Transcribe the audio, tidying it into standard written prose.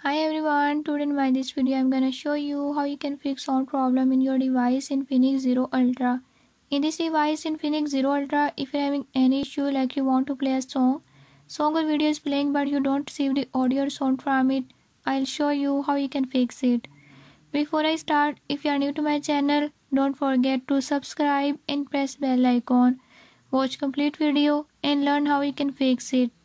Hi everyone, today in this video I'm gonna show you how you can fix sound problem in your device Infinix Zero Ultra. In this device Infinix Zero Ultra, if you're having any issue like you want to play a song or video is playing but you don't receive the audio or sound from it, I'll show you how you can fix it. Before I start, if you are new to my channel, don't forget to subscribe and press bell icon. Watch complete video and learn how you can fix it.